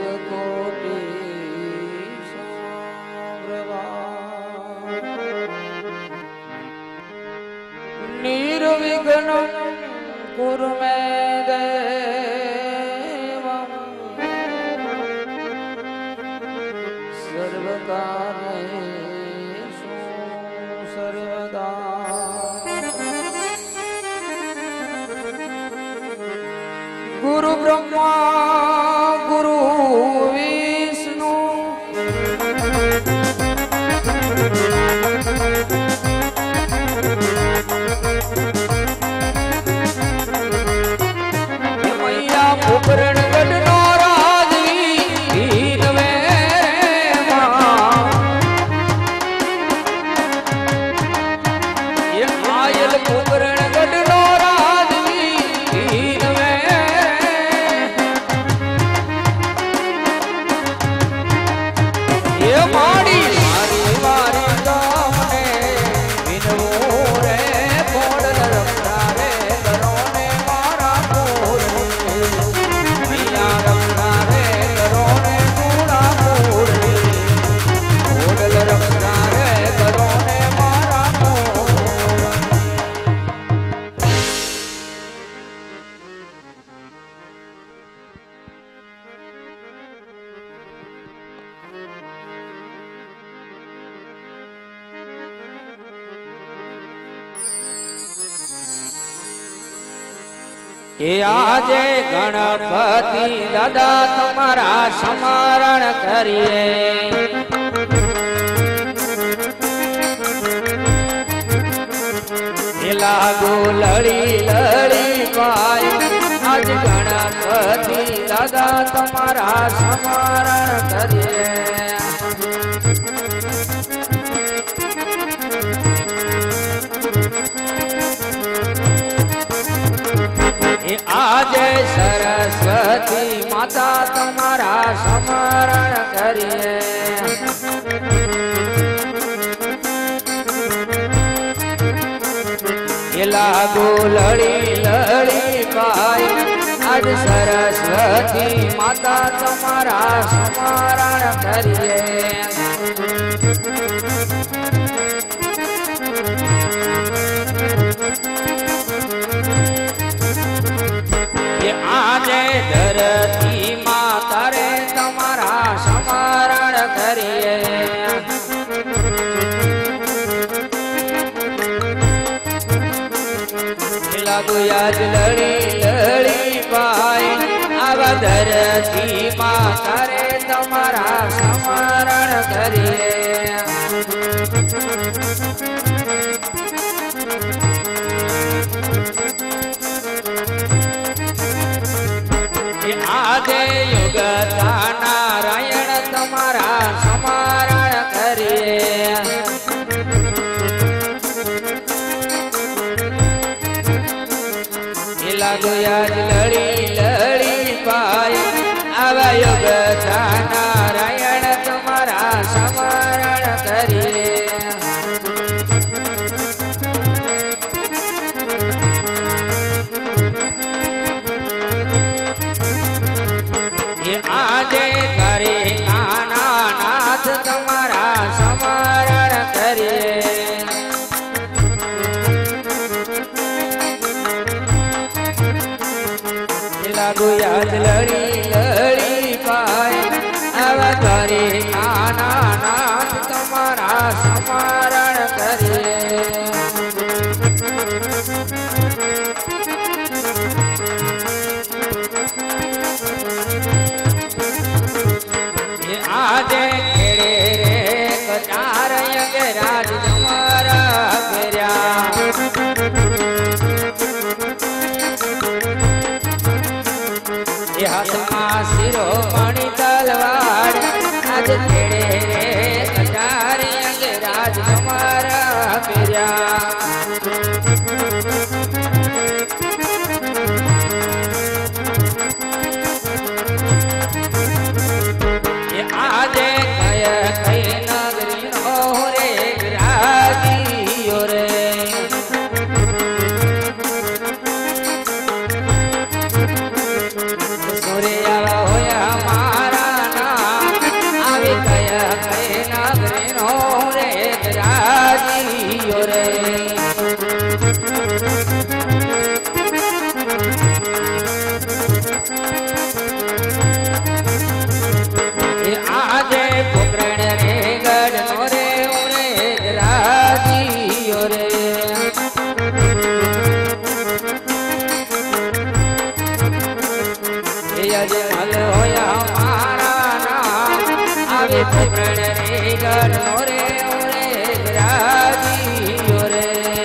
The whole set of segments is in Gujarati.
कोटि निर्विघ्नं कुरु मे देवं सर्वकार्येषु सर्वदा। गुरु ब्रह्मा गुरु विष्णु मैया पुकरण गढ़ नौराजी दीन मेरे माँ ये आयल पुकरण गढ़ नौराजी दीन मारी मारी मारी गामने बिनवो रे पोडल रखा रे करो ने मारा पोरे मैया रखा रे करो ने पूरा पोरे पोडल रखा रे करो ने मारा पोरे। के आजे गणपति दादा तुम्हारा स्मरण करिए लागो लड़ी लड़ी पाय आज गणपति दादा तुम्हारा स्मरण करिए। आज सरस्वती माता तुम्हारा स्मरण करिए लागो लड़ी लड़ी पाई आज सरस्वती माता तुम्हारा स्मरण करिए। आजे धरती माता रे तुम्हारा स्मरण करिए लागो आज लड़ी लड़ी पाई अब धरती माता रे तुम्हारा स्मरण करिए। आजे युग नारायण तुम्हारा स्मरण करिए लागो आज लड़ी लड़ी पाई अब युग नारायण तुम्हारा स्मरण करिए। आजे करे नाना नाथ तुम्हारा स्मरण करिए लागो आज लड़ी लड़ी पाए अब करे नाना नाथ तुम्हारा स्मरण करिए। आजे खेड़े रे कचार यंगराज तुम्हारा फेरा हाथ में सिरो मणि तलवार आज खेड़े रे कचार यंगराज तुम्हारा फेरा आजे रे गण रे ओरे राजी ओरे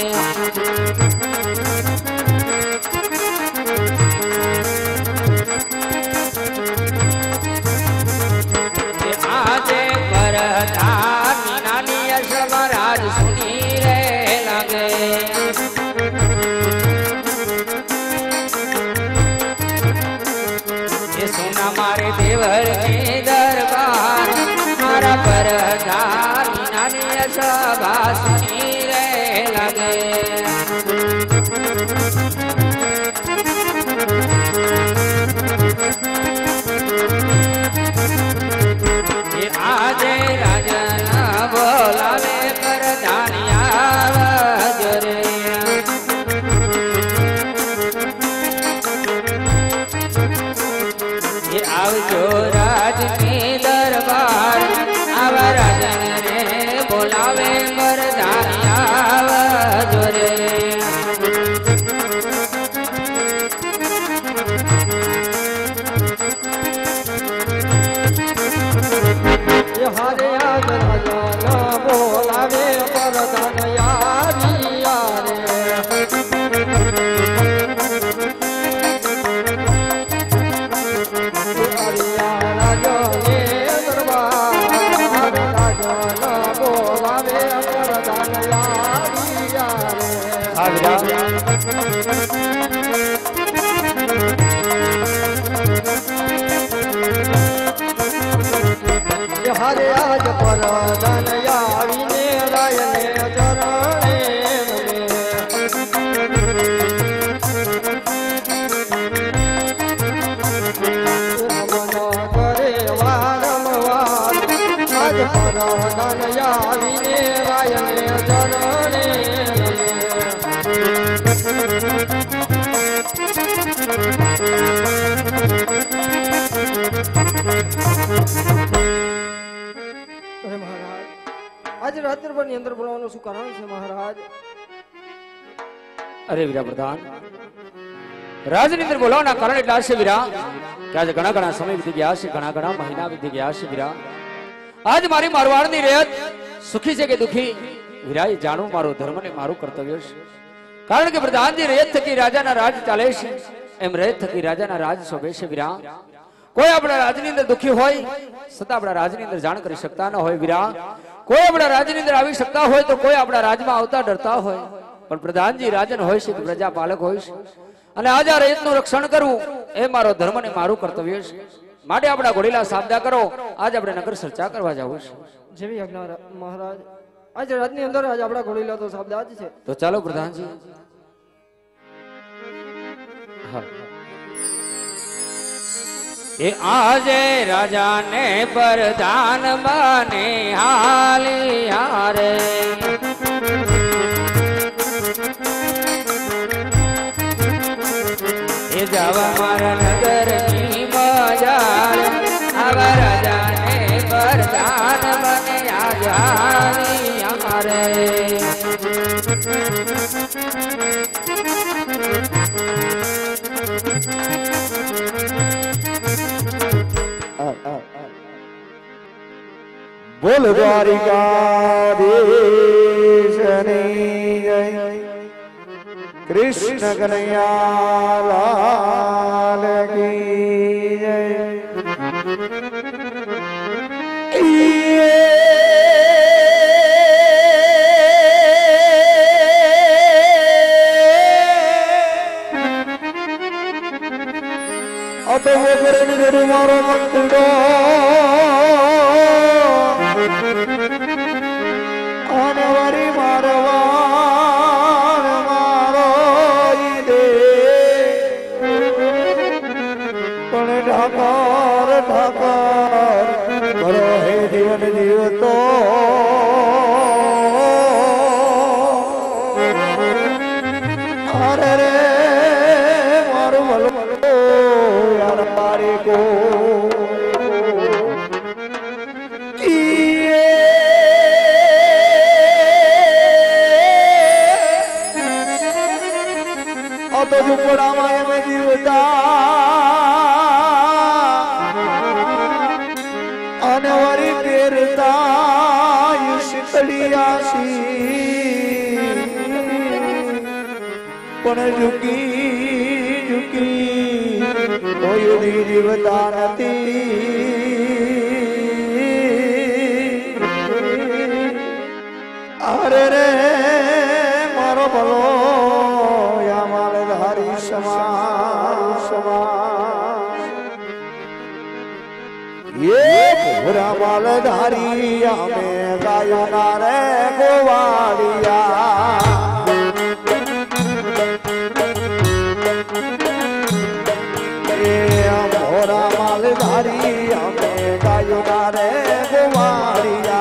आजे परधान नानी यशमराज सुनी रे लगे ये सुना मारे देवर के दरबार मारा परधान नानी यशभा सुनी रे लगे आजे राजन बोलावे परधानिया जरे ये आवजो राज के दरबार आवा राजन रे बोलावे परधानिया जरे हरे आज राजा बोलावे परधान यारिया रे हरिया राजा ये दरबार राजा बोलावे परधान यारिया रे हरे आज परधान याविने रायने चरणे मन करे वारंवार आज परधान याविने रायने चरणे महाराज आज रात्र भर ની અંદર બોલાવવાનું શું કારણ છે મહારાજ? અરે વીરા પ્રધાન રાજની અંદર બોલાવવાના કારણ એટલા છે વીરા કે આજે ઘણા ઘણા સમય વીતી ગયા છે, ઘણા ઘણા મહિના વીતી ગયા છે વીરા. આજ મારી મારવાડની રેત સુખી છે કે દુખી વીરા એ જાણવું મારો ધર્મ ને મારું કર્તવ્ય છે. કારણ કે પ્રધાનજી રેત થકી રાજાના રાજ ચાલે છે એમ રેત થકી રાજાના રાજ શોભે છે વીરા. કોઈ આપણા રાજની અંદર દુખી હોય છતાં આપણા રાજની અંદર જાણ કરી શકતા ન હોય વીરા. કોઈ આપણા રાજની અંદર આવી શકતા હોય તો કોઈ આપણા રાજમાં આવતા ડરતા હોય, પણ પ્રધાનજી રાજન હોય છે, પ્રજા પાલક હોય છે અને આજ આ રેતનું રક્ષણ કરવું એ મારો ધર્મ ને મારું કર્તવ્ય છે. માટે આપણા ઘોડીલા સાબદા કરો, આજ આપણે નગર ચર્ચા કરવા જવું છે. જેવી આજ્ઞા મહારાજ. આજ રાતની અંદર આજ આપણા ઘોડીલા તો શબ્દ આજ છે. તો ચાલો પ્રધાનજી. હા એ આજે રાજાને પ્રધાન બને હાલી હારે એ જવા મારા નગરની મજાર આવા રાજાને પ્રધાન બને આજ હાલી હારે બોલ દ્વારિકાધીશની જય, કૃષ્ણ કનૈયા લાલ કી જય. અતો કરે મારો મંદિરો અનવરી મારવાણ મારો દે પણ ઠાકર ઠાકર કરો હે જીવન જીવતો અરે રે મારું ભલો યાર મારે કો તો ઝુંપડામાં એમ જીવતા અને વરી गिरता शीतलियासी पण झुकी झुकी कोई जीवता नती अरे रे मारो भलो या मालधारी समा ये पूरा मालधारी हमें गायो ना रे गोवाड़िया ये मोरा मालधारी हमें गायो ना रे गोवाड़िया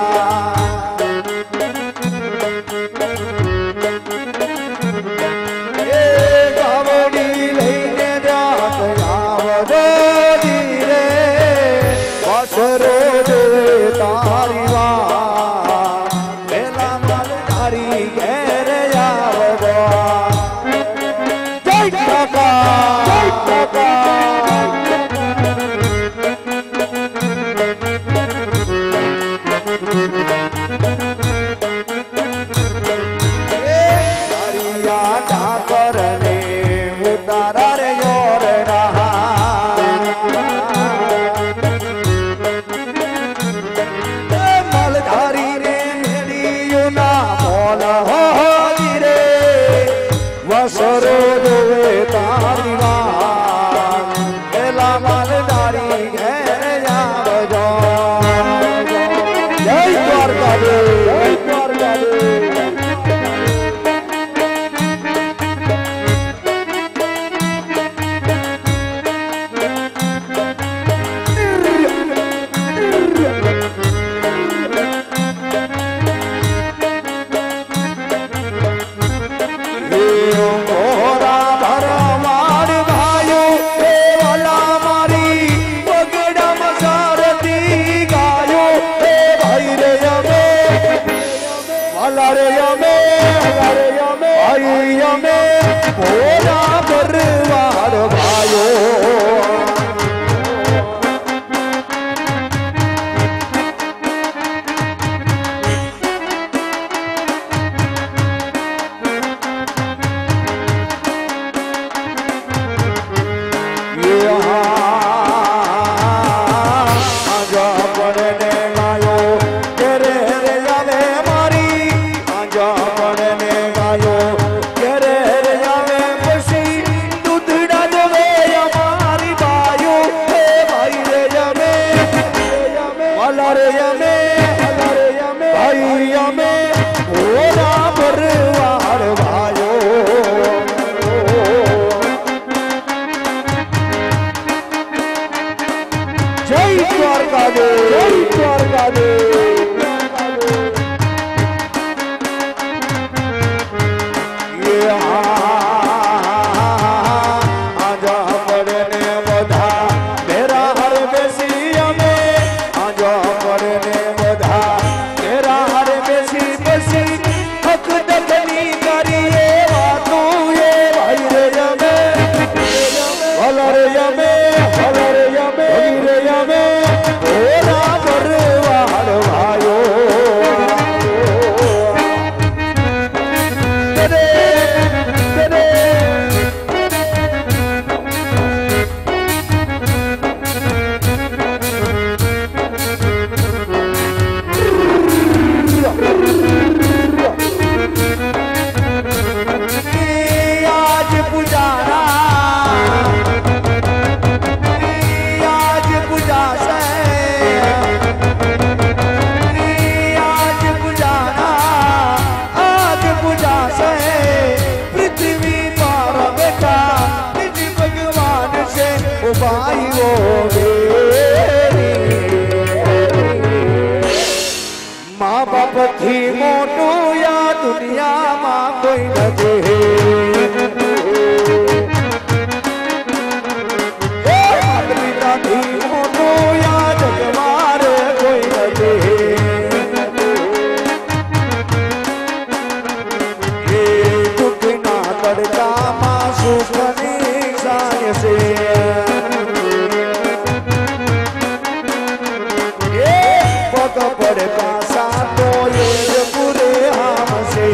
थी मोटू या दुनिया मां कोई न दे थी मोटू या जगवार कोई न दे ये दुखना तड़का मां सुखनी साय से पग पड़े पासा तो ये पूरे हमसे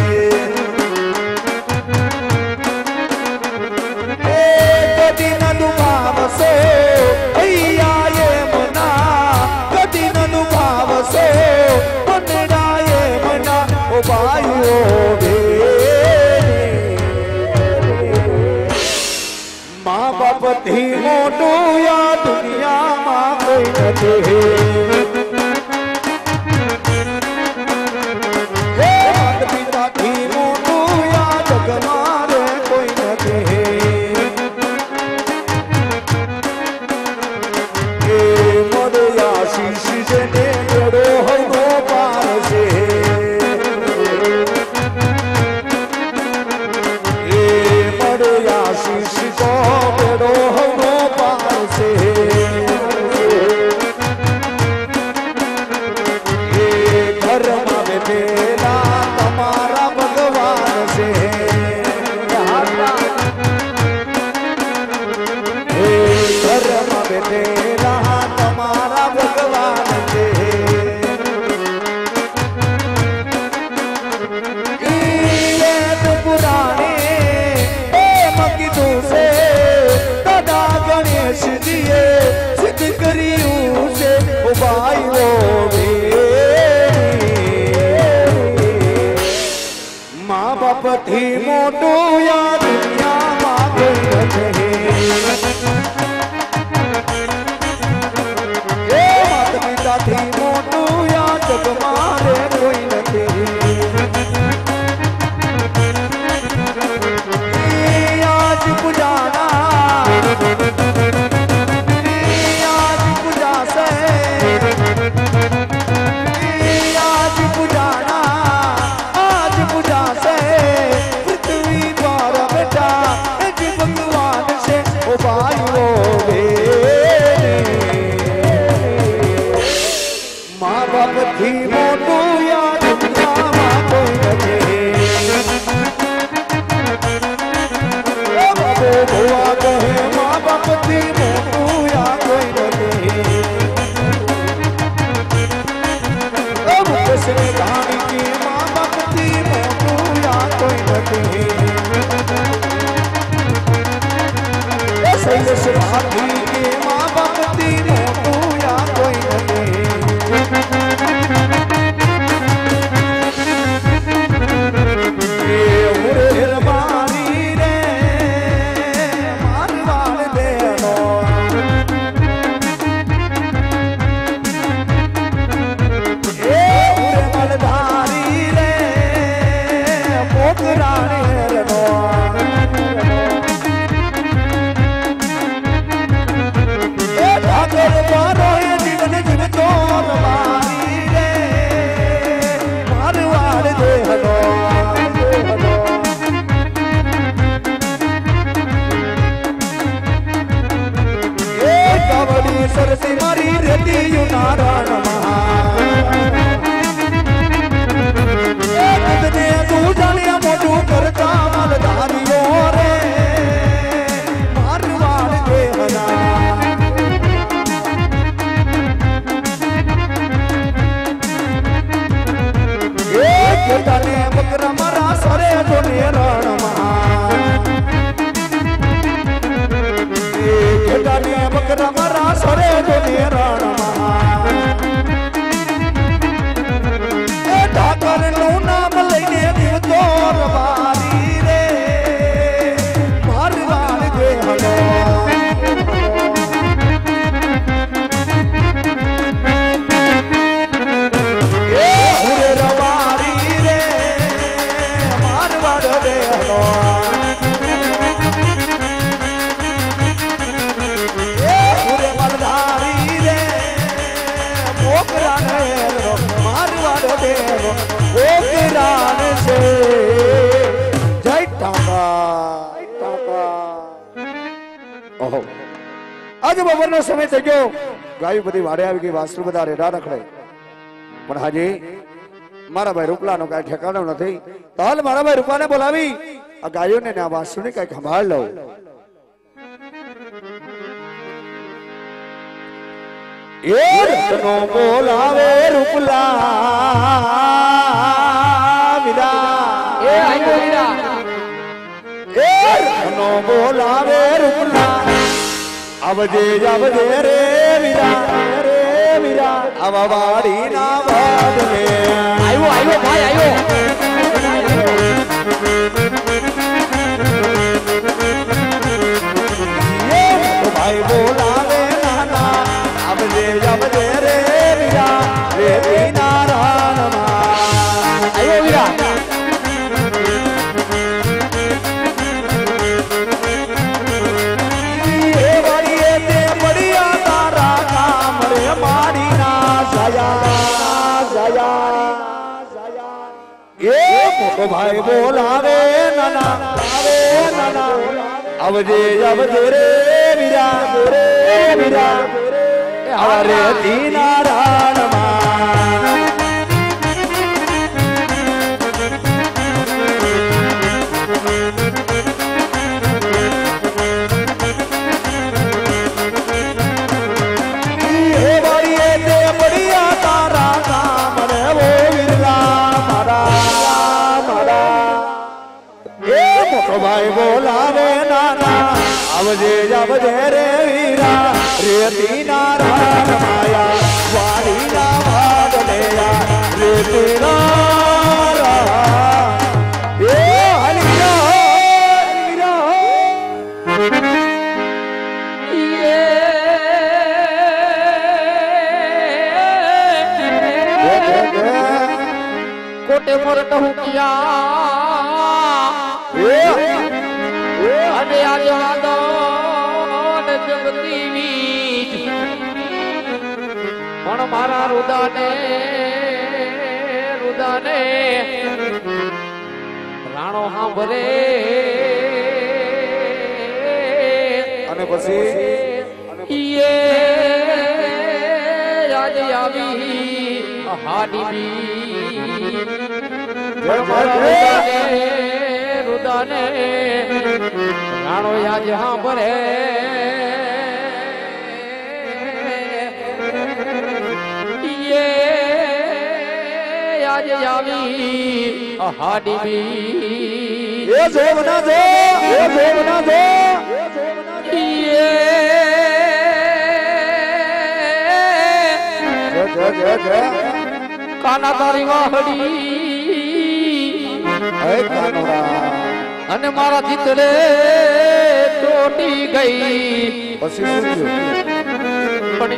कदी न दुभावसो अय्या ये मना कदी न दुभावसो बनड़ा ये मना ओ भाइयो माँ बाप थी मोटू या दुनिया माँ कोई नहीं माता पिता थी मोटू या जग मारे कोई नहीं मर या शीश ने जोड़ो हो पार से मर या शीश को बेड़ो हो पार से घर में बेला तुम्हारा भगवान से घर में बेला तुम्हारा भगवान से ये तो पुराने मकिदू से दादा गणेश दिए सिद्ध करियू से ओ भाई वो माँ बाप थी मोटू या दुनिया माँ कोई नहीं माता पिता थी मोटू या जग मारे कोई नहीं आज पुजाना आज पूजा से आज पुजाना आज पूजा से पृथ्वी पर बेटा भगवान से ओ भाई वो माँ बाप थी मोटू या दुनिया माँ कोई नहीं बाबू भुआ कहे माँ बाप थी मोटू या कोई नहीं किसने कहानी की माँ बाप थी मोटू या कोई नहीं सही से भाभी की माँ बाप थी मोटू या कोई नहीं सरसी मारी रहती यू नारायण कितने तू जानिया मोटू करता मालधारियों रे मारवाड़ के हरा केटाने बकरा मरा सरे जोने रण केटाने बकरा मरा सरे जोने रण ठाकर नु नाम लईने दिवतो रवारी रे मारवाड़ के हलो आज बपरનો સમય થઈ ગયો ગાયું બધી વાડે આવી ગઈ વાસુ બધા રેડા રખડે પણ હાજી મારા ભાઈ રૂપલાનો કાઈ ઠેકાણો નથી તો હાલ મારા ભાઈ રૂપાને બોલાવી આ ગાયોને ને આ વાસુને કાઈ સંભાળ લઉં એ રત્નો બોલાવે રૂપલા વીરા એ આયો વીરા એ રનો બોલાવે રૂપલા આવજે આવજે રે વીરા આવા વાડી ના વાદને આયો આયો ભાઈ આયો ભાઈ બોલાવે નાના આવજે આવજે રે વીરા રે નારાયણ આયો વીરા એ વાડીએ તે બડિયા તારા કામ રે માડી ના જાયા એ મોટો ભાઈ બોલાવે નાના આવજે આવજે રે વીરા અરે દીનારાયણ ભાઈ બોલાવે નાના આવજે આવજે રે વીરા રેતી નારાયણ માયા વાડી ના વાદલેયા રેતી નારાયણ એ હલીરા કોટે પર ટહુકિયા અને આજે વાદન જગતી વીજ પણ મારા રુદાને રાણો સાંભળે અને પછી એ આજે આવી હાડી રુદાને રાણો યાદ સાંભળે આજે આવી હાડી એ જોવના જો કાના તારી વાહડી અને મારા ચિત્રે તોટી ગઈ પછી શું થયું પણ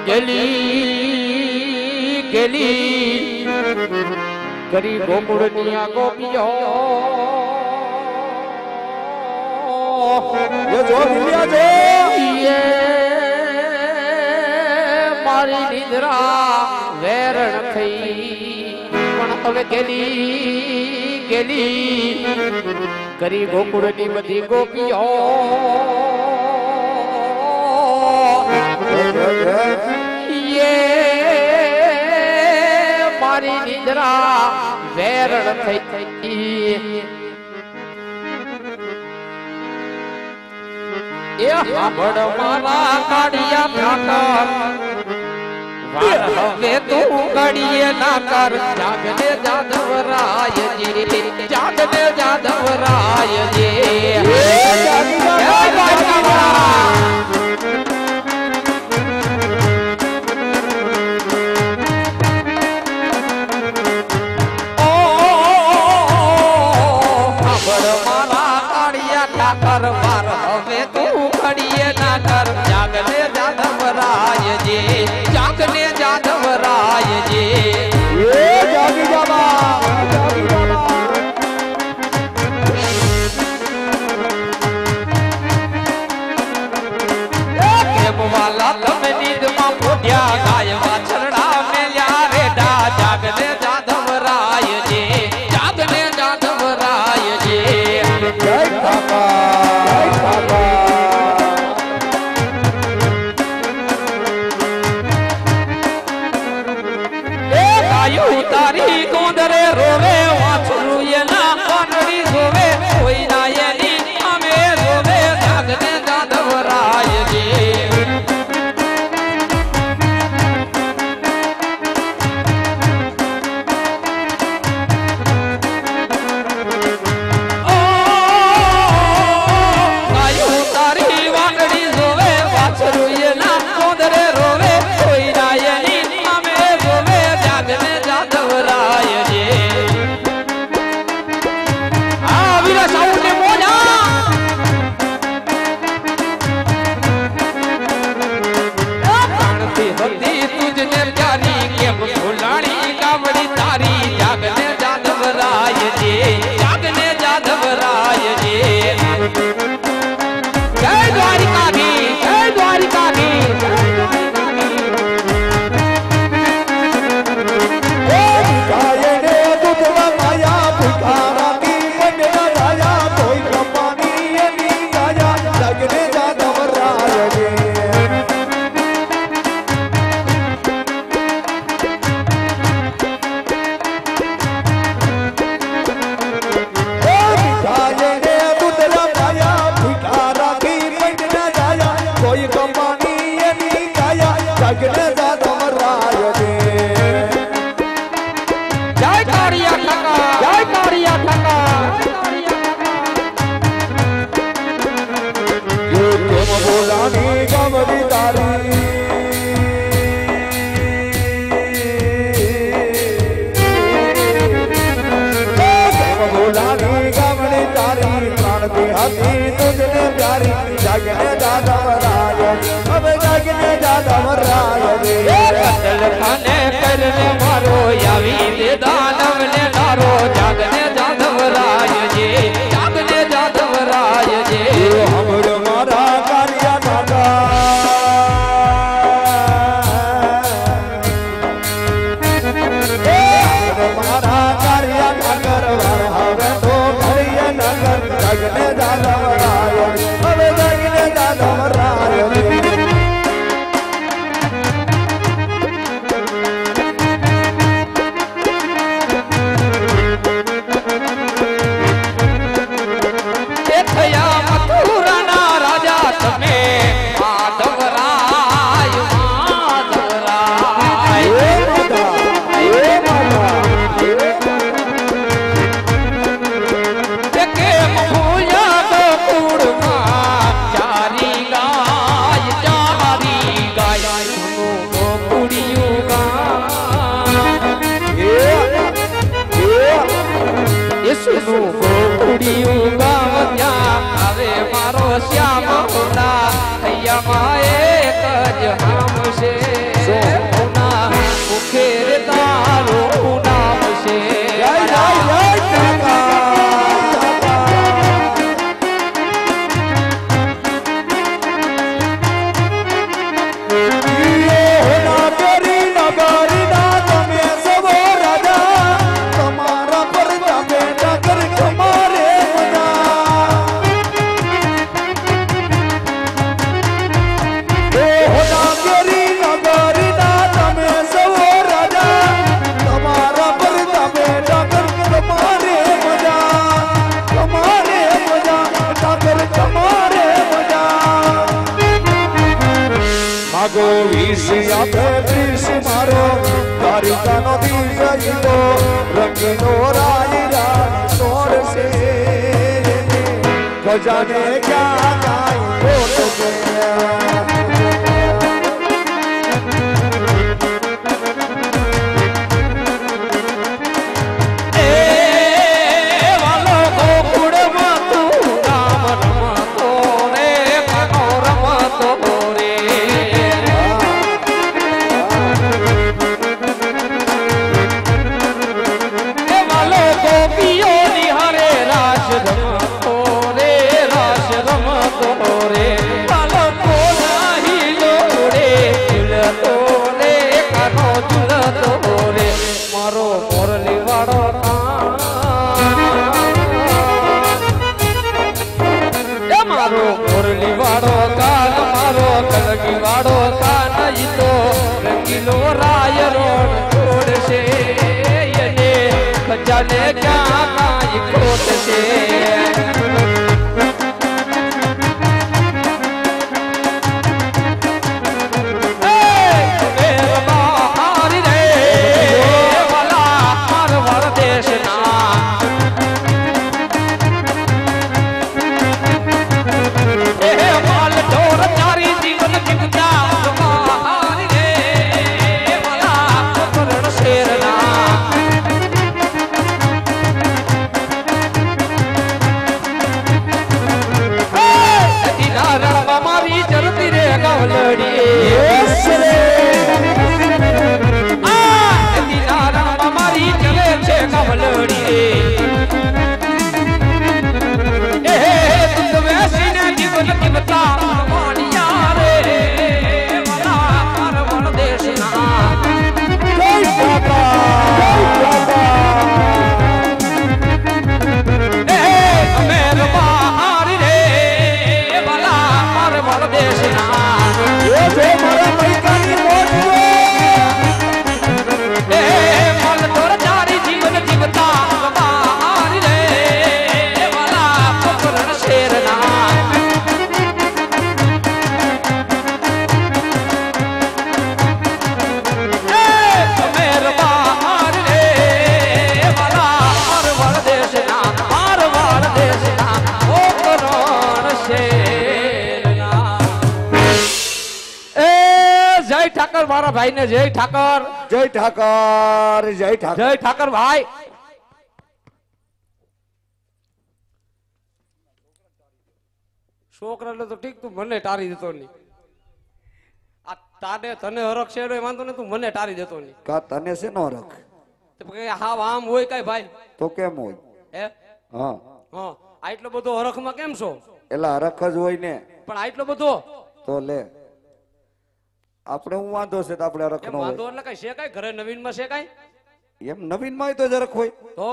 ગેલી કરી ગોકુળની આ ગોપીઓ એ જો દિલ્યા જો એ મારી નિદ્રા વેરણ થઈ પણ હવે ગેલી કરી ગોકુળની બધી ગોપીઓ એ મારી નિદ્રા વેરણ થઈ એ હાબડ મારા કાઢિયા ઠાકર હવે તું કડીએ ના કર જાગને જાદવરાયજી જાગને જાદવરાયજી ઠાકર માર હવે તું કડીએ ના કર જાગને જાદવરાયજી જાગને જાદવરાયજી એ જાગી જાબા કેમ વાલા તમે નીંદમાં પોઢ્યા ગાય વાછરડા મેલ્યા રેડા જાગને જાદવરાયજી જાગને જાદવરાયજી જય બાબા તારી ગોંદરે રોવે વાછરું એના પાનડી જોવે કોઈ ના એની અમે જોવે જાગને જાદવરાયજી જાદવરાય રે કતલ ખાને કરને મારો આવી દે દાનવ ને નારો જાગને જાદવરાય જે જાગને જાદવરાય જે હમડ મારા કાર્યા નાગા મારા કાર્યા નગર હવે તો ઘડીએ નગર જગને જાદવરાય હવે જગને જાદવરાય શ્યામ હોના હૈયા એક જ હામ છે હોના મુખે રે તારું નામ છે જય જય જય માગો વીસ આપે ત્રીસ મારો દ્વારિકાનો દિવસ ઈલો રંગીનો રાય રાય સોરસે ખજાને ક્યાં કાઈ ખોટ છે जाने क्या काई खोट से ઠાકર મારા ભાઈ ને જય ઠાકર જય ઠાકર જય ઠાકર જય ઠાકર ભાઈ છોકરાને તો ઠીક તું મને ટારી દેતો નહીં આ તારે તને હરખ છે એટલે વાંધો ને તું મને ટારી દેતો નહીં કા તને છે નો રખ તો કઈ હાવ આમ હોય કઈ ભાઈ તો કેમ હોય હે હા હા આટલો બધો હરખમાં કેમ છો એલા રખ જ હોય ને પણ આટલો બધો તો લે આપણે હું વાંધો છે તો આપણે રખ એમ નો વાંધો હોય એટલે કઈ છે કઈ ઘરે નવીનમાં છે કઈ એમ નવીન માં તો જ રખ હોય તો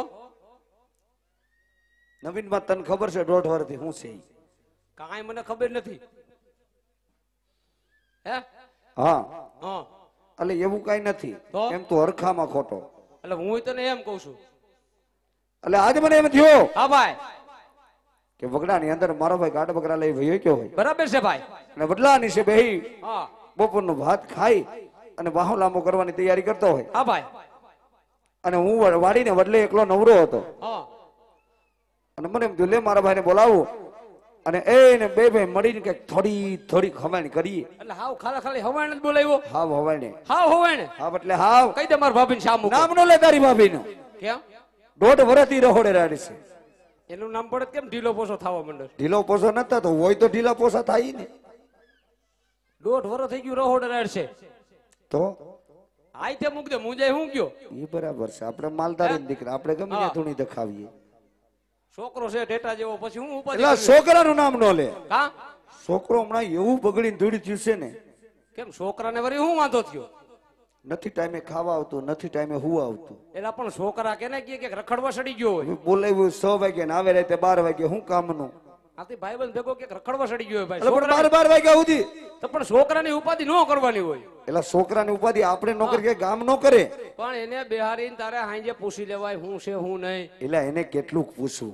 નવીન માં તને ખબર છે 1.5 વર્ષથી હું છે ઈ? કાંઈ મને ખબર નથી હે હા હા એટલે એવું કઈ નથી તો? એમ તો હરખામાં ખોટો એટલે હું તને એમ કઉ છું એટલે આજે મને એમ થયો હા ભાઈ કે વગડાની અંદર મારો ભાઈ ગાઢ બકરા લઈ વયો ગયો હોય બરાબર છે ભાઈ અને વડલાની છે બેહી હા બપોરનો ભાત ખાઈ અને વાહો લાંબો કરવાની તૈયારી કરતો હોય હા ભાઈ અને હું વાડીને વડલે એકલો નવરો હતો હા અને મને એમ થયું લે મારા ભાઈને બોલાવું અને એને બે ભાઈ મળીને કઈક થોડી થોડી ખવાણી કરીએ એટલે હાવ ખાલી હવાણ જ બોલાવ્યો હાવ હવાઈને હાવ હવાણ હાવ એટલે હાવ કઈ દે મારા ભાભીને શા મૂકો નામ નો લે તારી ભાભીનું કેમ 1.5 વર્ષથી રહોડે રાડી છે એનું નામ પડે કેમ ઢીલો પોસો થવા માંડે ઢીલો પોસો નતા તો હોય તો ઢીલા પોસા થાય ને 1.5 વર્ષ થઈ ગયું રહોડે રાડ છે તો આઈ તે મૂક દે મુંજાય હું ગયો એ બરાબર છે આપણે માલધારી દીકરા આપણે ગમે ત્યાં ધૂણી દેખાવીએ છોકરો છે ટેટા જેવો પછી હું ઉપાધિ એટલે કરવી? છોકરાનું નામ નો લે હા છોકરો હમણાં એવું બગડીને ધૂળી થયું છે ને કેમ છોકરાને વળી હું વાંધો થયો નથી ટાઈમે ખાવા આવતું નથી ટાઈમે હુવા આવતું એલા પણ છોકરા કેને કે રખડવા સડી ગયો હોય બોલાવ્યું 6 વાગે ને આવે રાતે 12 વાગે હું કામનું આથી ભાઈબંધ ભેગો કે રખડવા સડી ગયો હોય ભાઈ એટલે પણ છોકરાને- 12 વાગ્યા સુધી તો પણ છોકરાની ઉપાધિ ન કરવાની હોય એટલે છોકરાની ઉપાધિ આપણે નોકરી કે ગામ નો કરે પણ એને બિહારીને તારે હાંજે પૂછી લેવાય હું છે હું નહીં એટલે એને કેટલું પૂછવું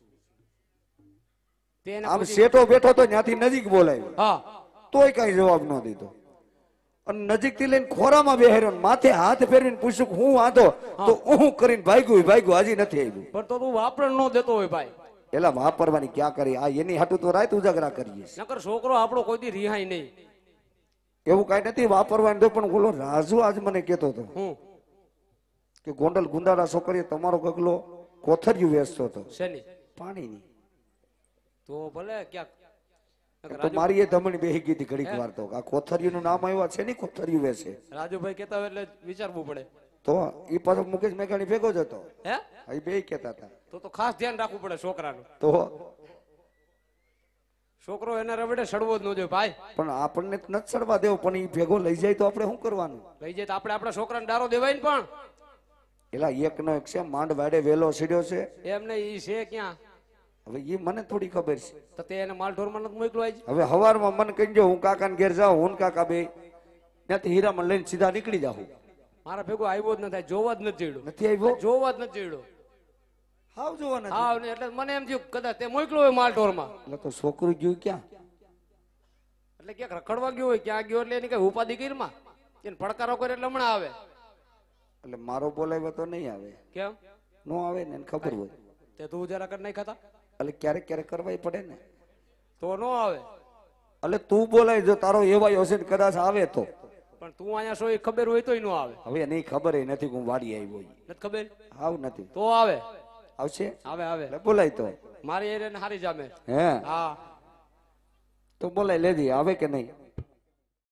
તેને આમ પૂછી- શેઠો બેઠો તો ત્યાંથી નજીક બોલાવ્યો હા તોય કઈ જવાબ ન દીધો અને નજીક થી લઈને ખોરામાં બેહાર્યો ને માથે હાથ ફેરવીને પૂછ્યું કે હું વાંધો તો હું કરીને ભાગ્યું હજી નથી આવ્યું પણ તો તું વાપરણ ન દેતો હોય ભાઈ એલા વાપરવાની ક્યાં કરી આ એની હાટું તો રાત ઉજાગરા કરીએ છીએ. નકર છોકરો આપણો કોઈ દી રિહાય નહીં એવું કઈ નથી વાપરવાની તો પણ બોલો રાજુ આજ મને કેતો હતો હું કે ગોંડલ ગુંદાળા છોકરીએ તમારો ગગલો કોથરિયું વેચતો હતો શેની પાણીની તો ભલે ક્યાંક નકર તો મારી એ ધમણી બેહી ગઈ હતી ઘડીક વાર તો આ કોથરિયું નું નામ આવ્યું છે ને કોથરિયું વેચે રાજુભાઈ કેતા હોય એટલે વિચારવું પડે તો એ પાછો મુકેશ મેઘાણી ભેગો જ હતો હે એ બે કેતા હતા તો ખાસ ધ્યાન રાખવું પડે છોકરાનું તો છોકરો એને રબડે સડવો જ ન જોઈએ ભાઈ પણ આપણને તો નથી ચડવા દેવો પણ એ ભેગો લઈ જાય તો આપણે શું કરવાનું લઈ જાય તો આપણે આપણા છોકરાને દારો દેવાય ને પણ એલા એક નો એક છે માંડ વાડે વેલો સીડ્યો છે એમને ઈ છે ક્યાં હવે એ મને થોડી ખબર છે તો તે એને માલઢોરમાં નથી મોકલો આજ હવે હવારમાં મને કહી જો હું કાકાને ઘેર જાઉં હું ને કાકા બે ત્યાંથી હીરામાં લઈને સીધા નીકળી જાઉં મારા ભેગો આવ્યો જ ન થાય જોવા જ નથી જડ્યો નથી આવ્યો જોવા જ નથી જડ્યો હાવ જોવા નથી હા ને એટલે મને એમ થયું કદાચ તે મોકલો હોય માલઢોરમાં એટલે તો છોકરું ગયું ક્યાં એટલે ક્યાંક રખડવા ગયો હોય ક્યાં ગયો એટલે એની કઈ ઉપાધિ કરીમાં એને પડકારો કરે એટલે હમણાં આવે એટલે મારો બોલાવ્યો તો નહીં આવે કેમ નો આવે ને એને ખબર હોય તે તું જરા કર નહીં ખાતા એટલે ક્યારેક ક્યારેક કરવાય પડે ને તો નો આવે એટલે તું બોલાય જો તારો એવાય હશે ને કદાચ આવે તો પણ તું અહીંયા છો એ ખબર હોય તોય નો આવે હવે નહીં ખબર ય નથી કે હું વાડી આવ્યો ઈ. નથી ખબર હાવ નથી તો આવે આવશે આવે આવે એટલે બોલાય તો મારી એરિયાને હારી જામે હે હા તો બોલાય લેજી આવે કે નહીં